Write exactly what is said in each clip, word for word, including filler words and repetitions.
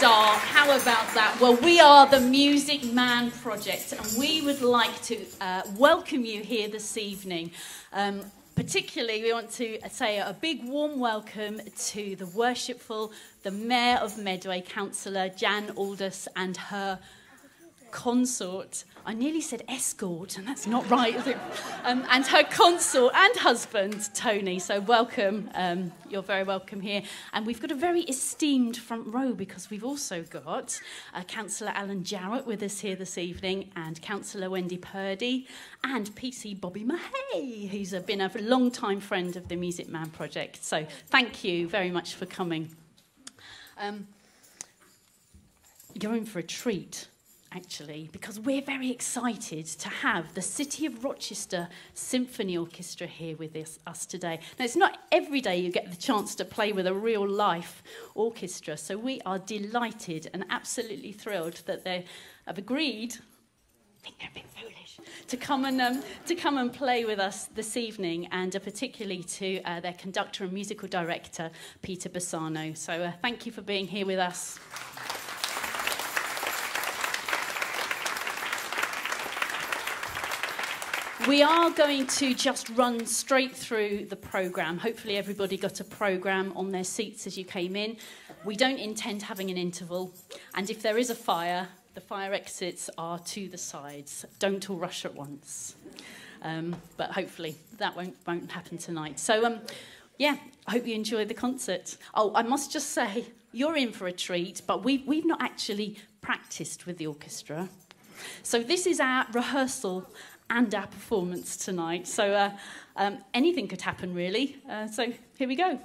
start. How about that? Well, we are the Music Man Project, and we would like to uh, welcome you here this evening. Um, particularly, we want to say a big warm welcome to the worshipful, the Mayor of Medway, Councillor Jan Aldous, and her consort. I nearly said escort, and that's not right, is it? Um, and her consort and husband, Tony. So welcome. Um, you're very welcome here. And we've got a very esteemed front row because we've also got uh, Councillor Alan Jarrett with us here this evening, and Councillor Wendy Purdy, and P C Bobby Mahay, who's been a long-time friend of the Music Man Project. So thank you very much for coming. Um, you're in for a treat, actually, because we're very excited to have the City of Rochester Symphony Orchestra here with us, us today. Now, it's not every day you get the chance to play with a real-life orchestra, so we are delighted and absolutely thrilled that they have agreed, I think they're a bit foolish, to come and, um, to come and play with us this evening, and uh, particularly to uh, their conductor and musical director, Peter Bassano. So uh, thank you for being here with us. We are going to just run straight through the programme. Hopefully everybody got a programme on their seats as you came in. We don't intend having an interval. And if there is a fire, the fire exits are to the sides. Don't all rush at once. Um, but hopefully that won't, won't happen tonight. So, um, yeah, I hope you enjoyed the concert. Oh, I must just say, you're in for a treat, but we've, we've not actually practised with the orchestra. So this is our rehearsal and our performance tonight. So uh, um, anything could happen, really. Uh, so here we go.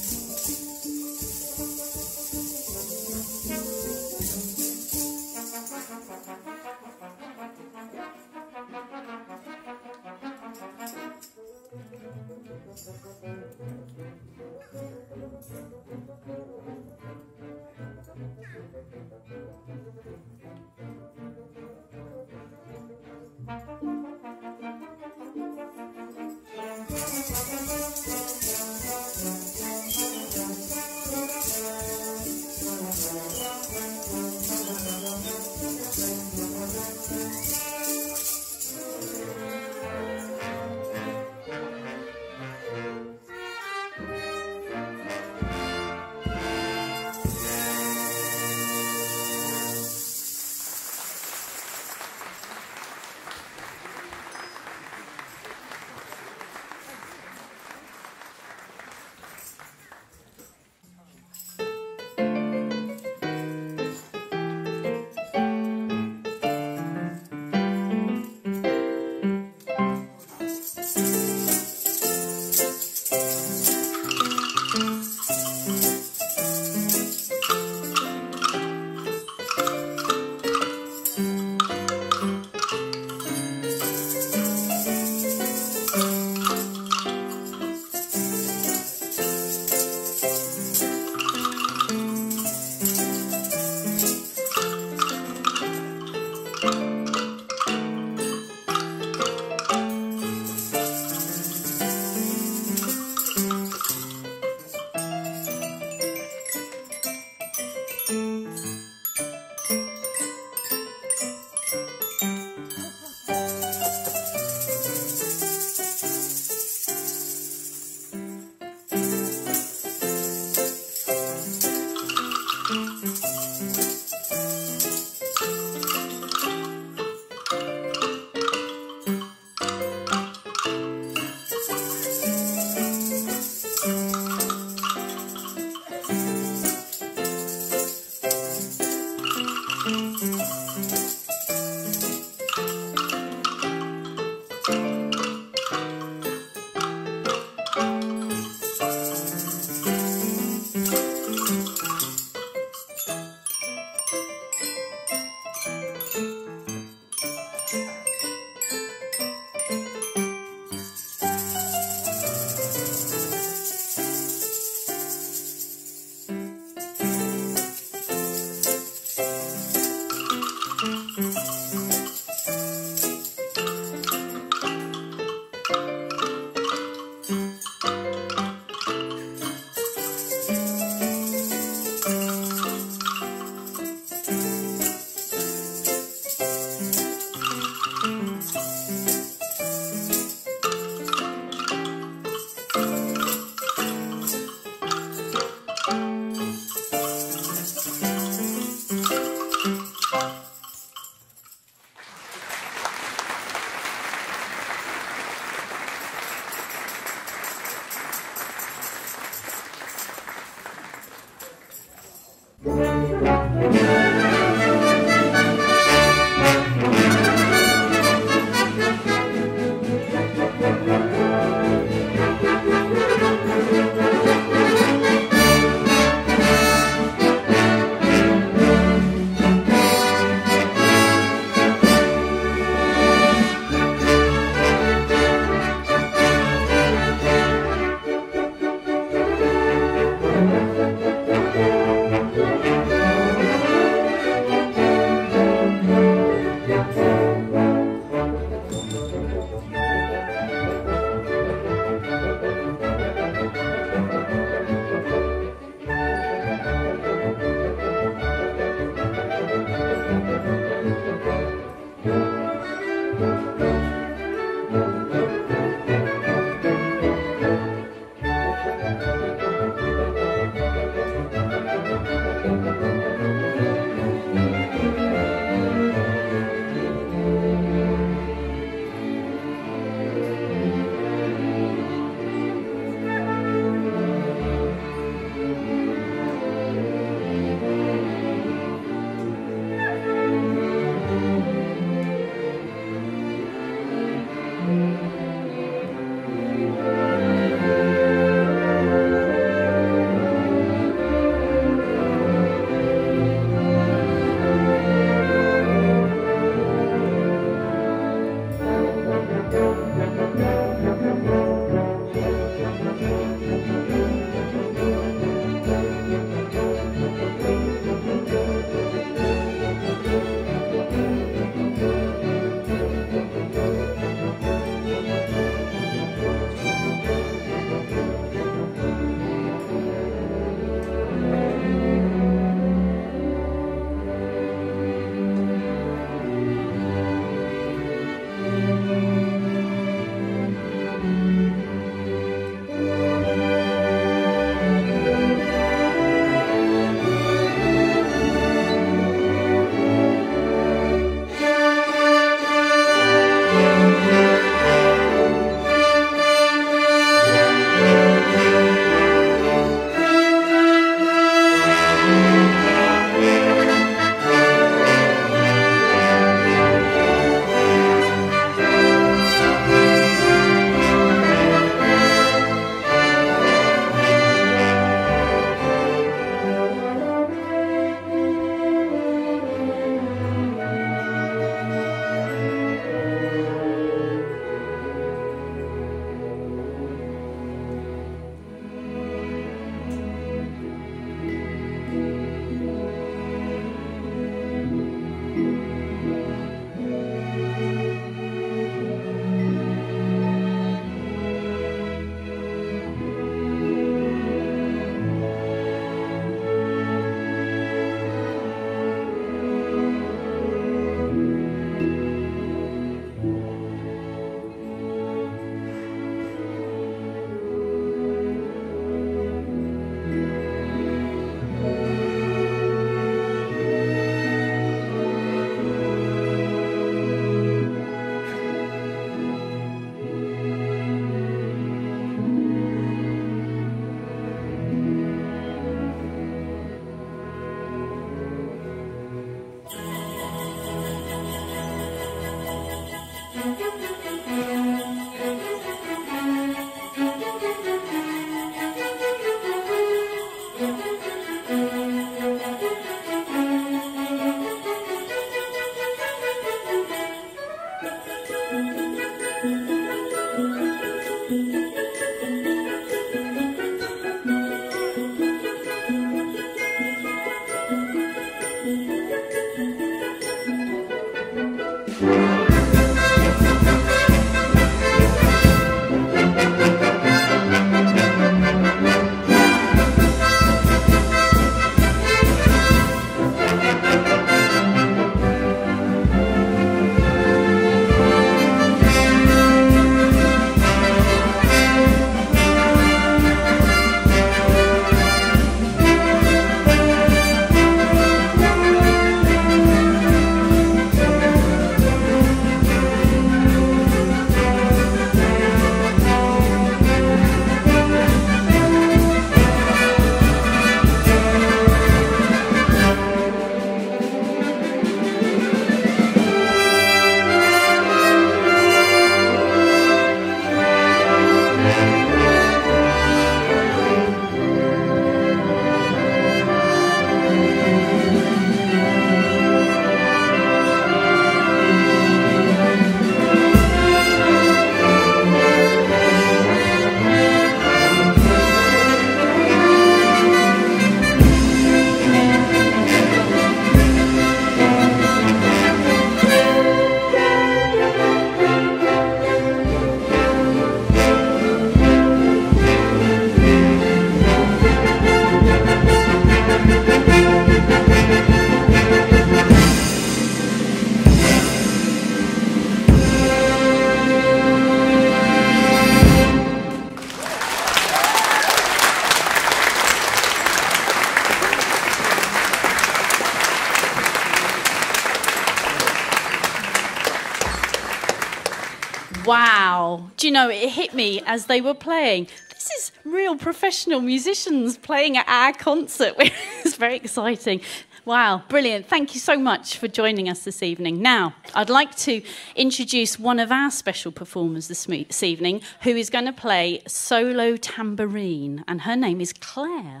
Wow. Do you know, it hit me as they were playing. This is real professional musicians playing at our concert. It's very exciting. Wow, brilliant. Thank you so much for joining us this evening. Now, I'd like to introduce one of our special performers this, me- this evening who is going to play solo tambourine, and her name is Claire.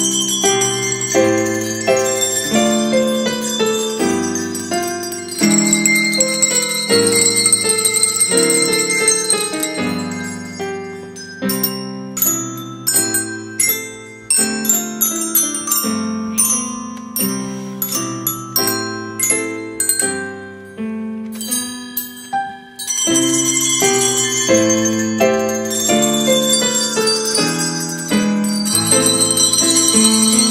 Thank you.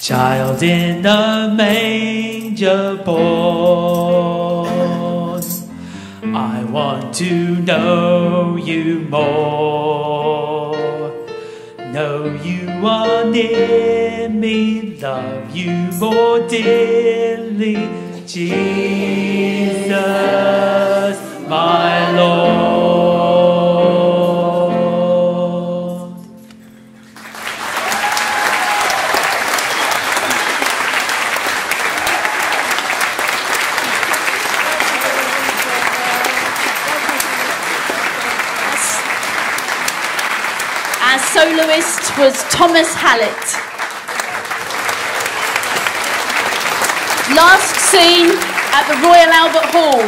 Child in a manger born, I want to know you more. Know you are near me, love you more dearly, Jesus, my Lord. Our soloist was Thomas Hallett. Last seen at the Royal Albert Hall.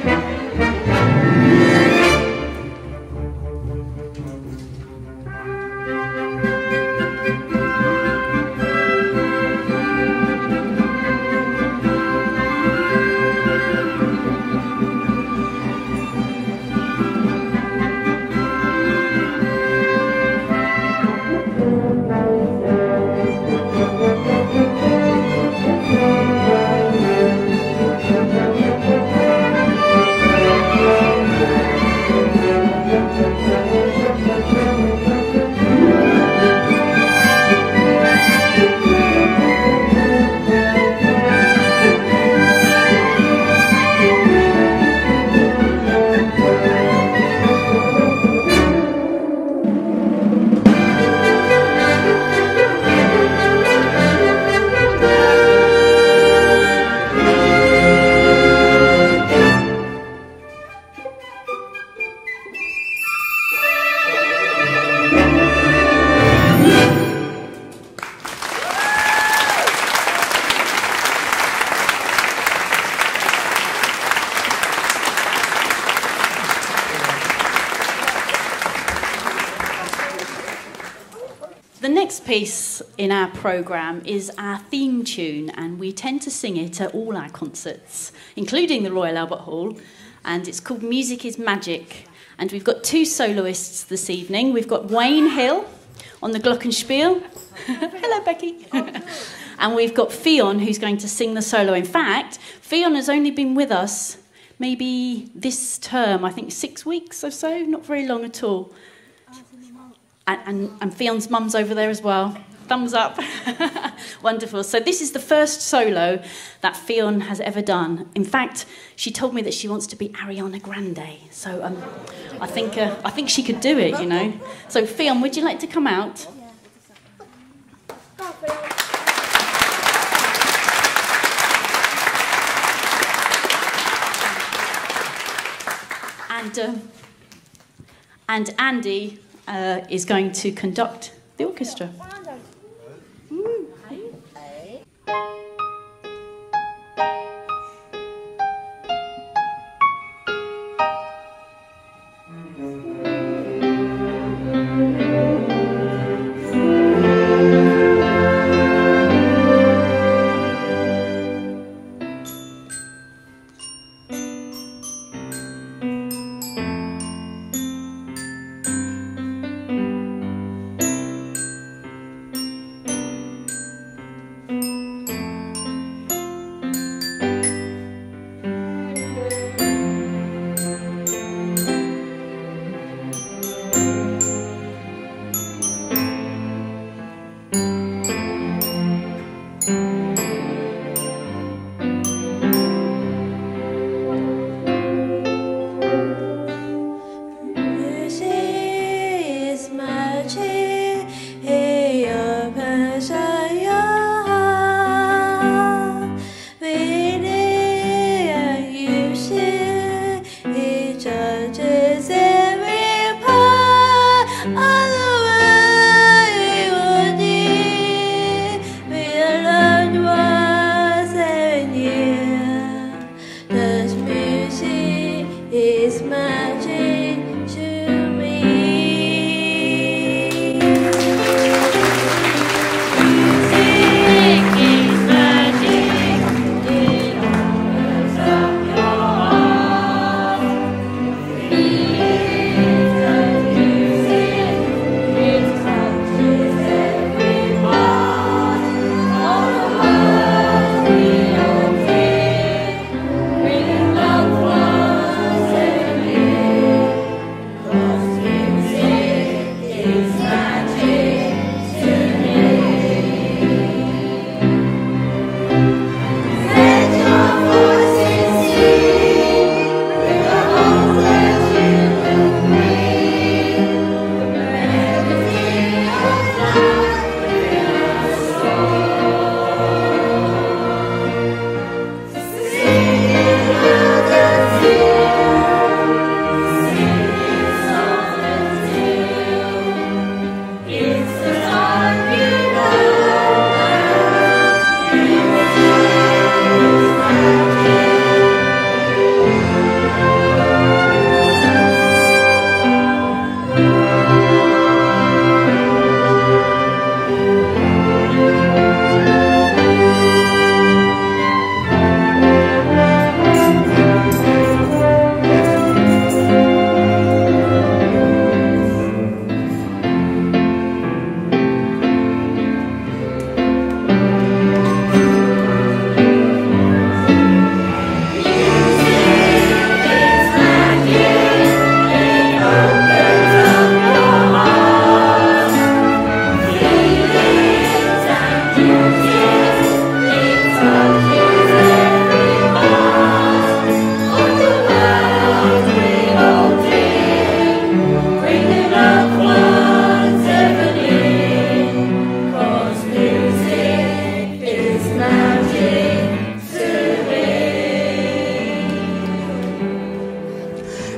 The next piece in our programme is our theme tune, and we tend to sing it at all our concerts, including the Royal Albert Hall, and it's called Music is Magic. And we've got two soloists this evening. We've got Wayne Hill on the glockenspiel. Hello, Becky. And we've got Fionn, who's going to sing the solo. In fact, Fionn has only been with us maybe this term, I think six weeks or so, not very long at all. And, and, and Fionn's mum's over there as well. Thumbs up. Wonderful. So this is the first solo that Fionn has ever done. In fact, she told me that she wants to be Ariana Grande. So um, I think uh, I think she could do it, you know. So Fionn, would you like to come out? And uh, and Andy uh, is going to conduct the orchestra.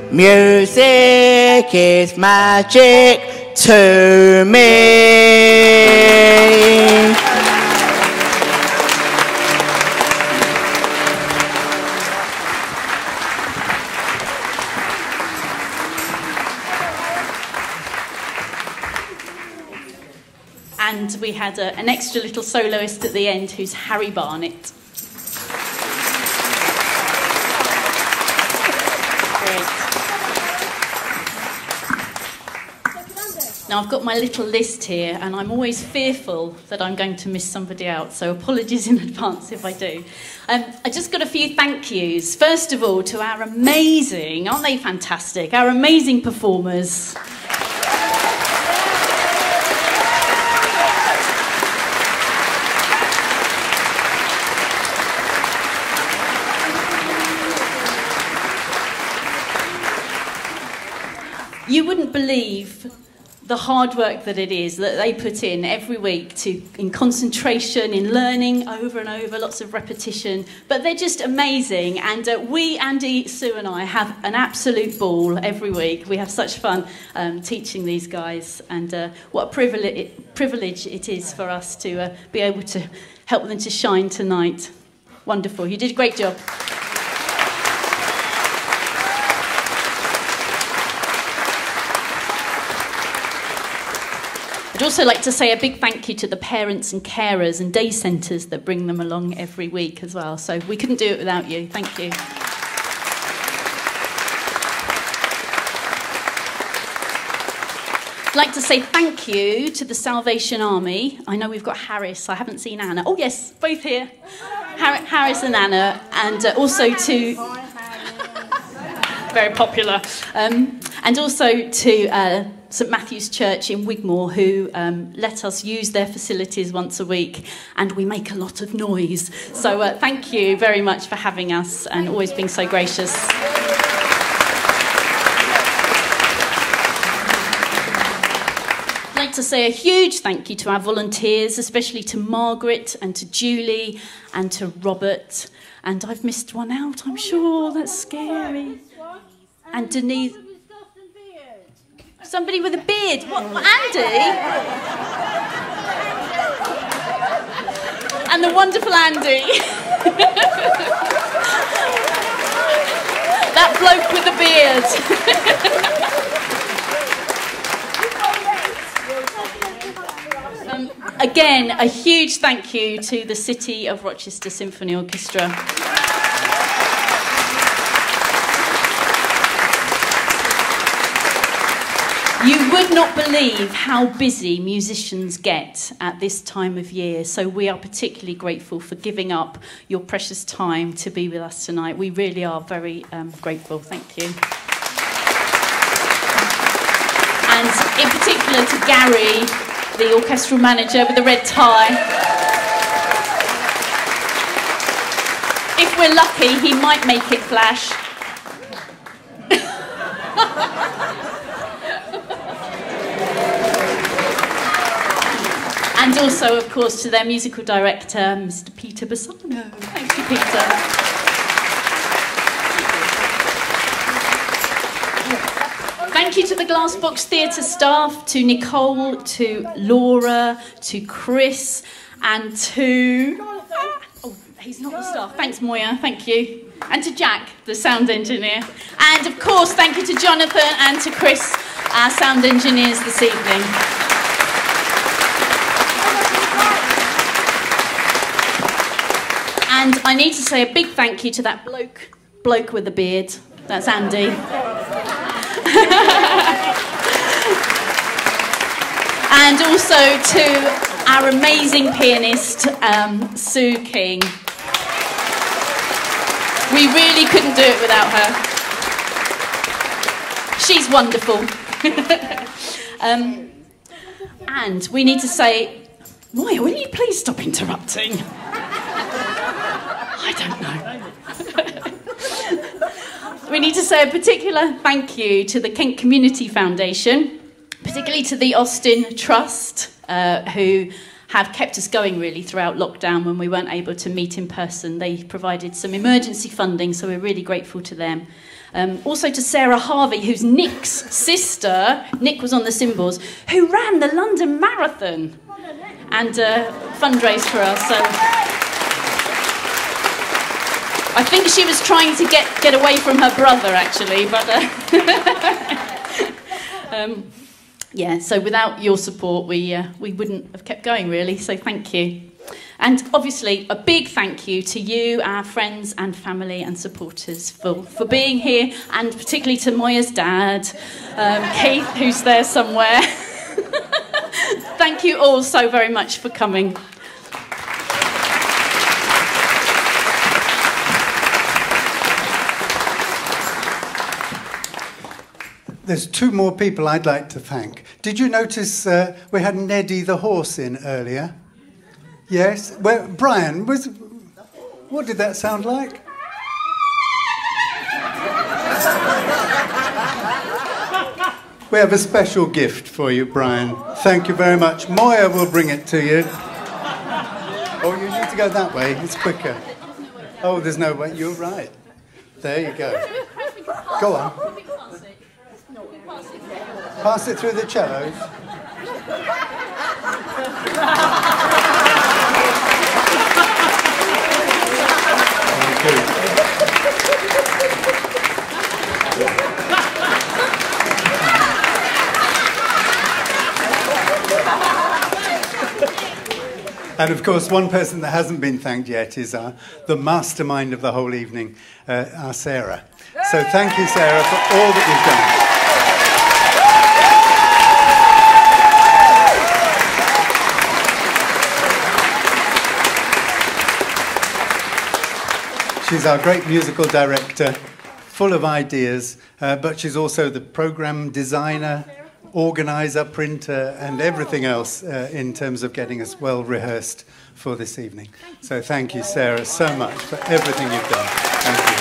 Music is magic to me. And we had a, an extra little soloist at the end who's Harry Barnett. Great. Now I've got my little list here and I'm always fearful that I'm going to miss somebody out, so apologies in advance if I do. Um, I just got a few thank yous. First of all to our amazing, aren't they fantastic, our amazing performers. You wouldn't believe the hard work that it is that they put in every week to in concentration, in learning over and over, lots of repetition. But they're just amazing. And uh, we, Andy, Sue and I, have an absolute ball every week. We have such fun um, teaching these guys. And uh, what a privilege, privilege it is for us to uh, be able to help them to shine tonight. Wonderful. You did a great job. I'd also like to say a big thank you to the parents and carers and day centres that bring them along every week as well. So we couldn't do it without you. Thank you. I'd like to say thank you to the Salvation Army. I know we've got Harris. I haven't seen Anna. Oh, yes, both here. Har- Harris and Anna. And uh, also to... Very popular. Um, and also to... Uh, St Matthew's Church in Wigmore, who um, let us use their facilities once a week, and we make a lot of noise. So uh, thank you very much for having us and always being so gracious. I'd like to say a huge thank you to our volunteers, especially to Margaret and to Julie and to Robert. And I've missed one out, I'm sure. That's scary. And Denise... Somebody with a beard. What, Andy? And the wonderful Andy. That bloke with the beard. um, again, a huge thank you to the City of Rochester Symphony Orchestra. You would not believe how busy musicians get at this time of year, so we are particularly grateful for giving up your precious time to be with us tonight. We really are very um, grateful. Thank you. And in particular to Gary, the orchestral manager with the red tie. If we're lucky, he might make it flash. And also, of course, to their musical director, Mister Peter Bassano. Thank you, Peter. Thank you to the Glass Box Theatre staff, to Nicole, to Laura, to Chris, and to... Oh, he's not the staff. Thanks, Moya. Thank you. And to Jack, the sound engineer. And, of course, thank you to Jonathan and to Chris, our sound engineers this evening. And I need to say a big thank you to that bloke, bloke with the beard. That's Andy. And also to our amazing pianist, um, Sue King. We really couldn't do it without her. She's wonderful. um, and we need to say, Moya, will you please stop interrupting? I don't know. We need to say a particular thank you to the Kent Community Foundation, particularly to the Austin Trust, uh, who have kept us going really throughout lockdown when we weren't able to meet in person. They provided some emergency funding, so we're really grateful to them. Um, also to Sarah Harvey, who's Nick's sister. Nick was on the cymbals, who ran the London Marathon and uh, fundraised for us. So I think she was trying to get, get away from her brother, actually. But uh, um, yeah, so without your support, we, uh, we wouldn't have kept going, really. So thank you. And obviously, a big thank you to you, our friends and family and supporters, for, for being here, and particularly to Moya's dad, um, Keith, who's there somewhere. Thank you all so very much for coming. There's two more people I'd like to thank. Did you notice uh, we had Neddy the horse in earlier? Yes. Well, Brian, was, what did that sound like? We have a special gift for you, Brian. Thank you very much. Moya will bring it to you. Oh, you need to go that way. It's quicker. Oh, there's no way. You're right. There you go. Go on. Pass it through the cellos. Thank you. And of course, one person that hasn't been thanked yet is our, the mastermind of the whole evening, uh, our Sarah. So thank you, Sarah, for all that you've done. She's our great musical director, full of ideas, uh, but she's also the program designer, organizer, printer, and everything else uh, in terms of getting us well rehearsed for this evening. So thank you, Sarah, so much for everything you've done. Thank you.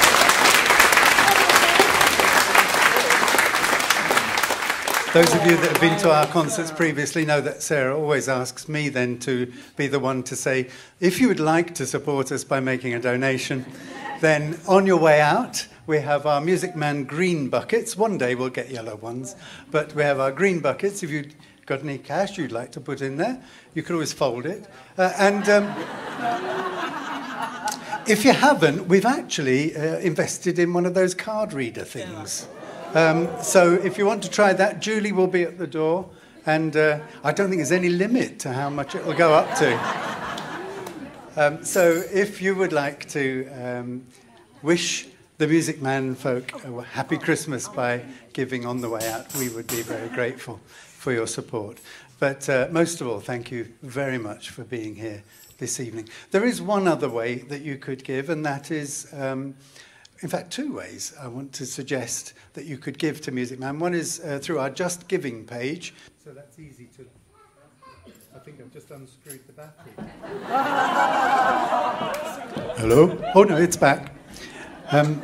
Those of you that have been to our concerts previously know that Sarah always asks me then to be the one to say, if you would like to support us by making a donation, then on your way out, we have our Music Man green buckets. One day we'll get yellow ones, but we have our green buckets. If you've got any cash you'd like to put in there, you can always fold it. Uh, and um, if you haven't, we've actually uh, invested in one of those card reader things. Um, so if you want to try that, Julie will be at the door, and uh, I don't think there's any limit to how much it will go up to. Um, so if you would like to um, wish the Music Man folk a happy Christmas by giving on the way out, we would be very grateful for your support. But uh, most of all, thank you very much for being here this evening. There is one other way that you could give, and that is, um, in fact, two ways I want to suggest that you could give to Music Man. One is uh, through our Just Giving page. So that's easy to... I think I've just unscrewed the battery. Hello? Oh, no, it's back. Um,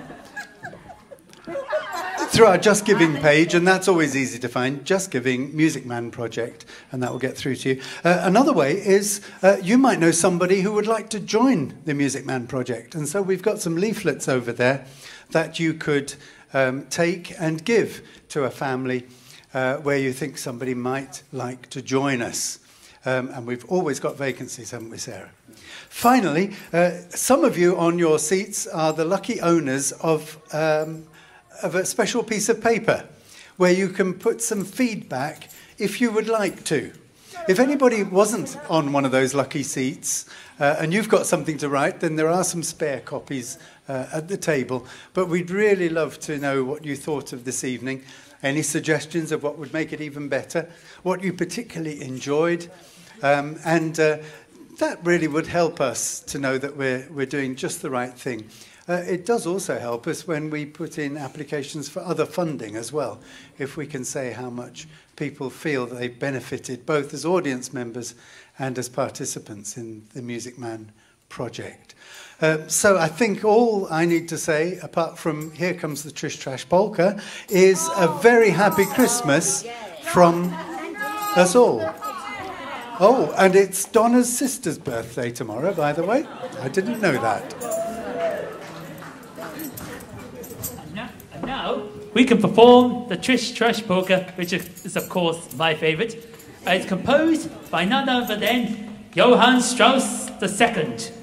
through our Just Giving page, and that's always easy to find, Just Giving Music Man Project, and that will get through to you. Uh, another way is uh, you might know somebody who would like to join the Music Man Project, and so we've got some leaflets over there that you could um, take and give to a family uh, where you think somebody might like to join us. Um, and we've always got vacancies, haven't we, Sarah? Finally, uh, some of you on your seats are the lucky owners of, um, of a special piece of paper where you can put some feedback if you would like to. If anybody wasn't on one of those lucky seats uh, and you've got something to write, then there are some spare copies uh, at the table. But we'd really love to know what you thought of this evening, any suggestions of what would make it even better, what you particularly enjoyed. Um, and uh, that really would help us to know that we're, we're doing just the right thing. Uh, it does also help us when we put in applications for other funding as well, if we can say how much people feel that they've benefited both as audience members and as participants in the Music Man project. Uh, so I think all I need to say, apart from Here Comes the Trish Trash Polka, is a very happy Christmas from us all. Oh, and it's Donna's sister's birthday tomorrow, by the way. I didn't know that. now we can perform the Trish Trash Polka, which is of course my favourite. It's composed by none other than Johann Strauss the Second.